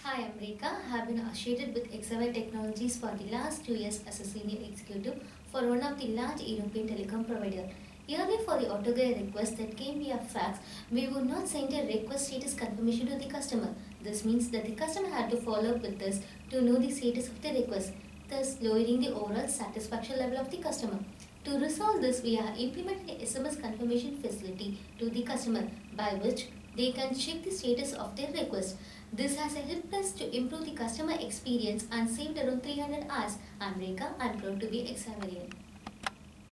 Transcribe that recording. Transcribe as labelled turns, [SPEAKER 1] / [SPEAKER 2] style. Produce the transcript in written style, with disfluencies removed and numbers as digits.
[SPEAKER 1] Hi, I'm Rekha. I have been associated with XY Technologies for the last 2 years as a senior executive for one of the large European telecom provider. Yearly for the autogray request that came via fax, we would not send a request status confirmation to the customer. This means that the customer had to follow up with us to know the status of the request, thus lowering the overall satisfaction level of the customer. To resolve this, we are implementing a SMS confirmation facility to the customer by which they can check the status of their request. This has helped us to improve the customer experience and saved around 300 hours. I'm Rekha. I'm proud to be Exavarian.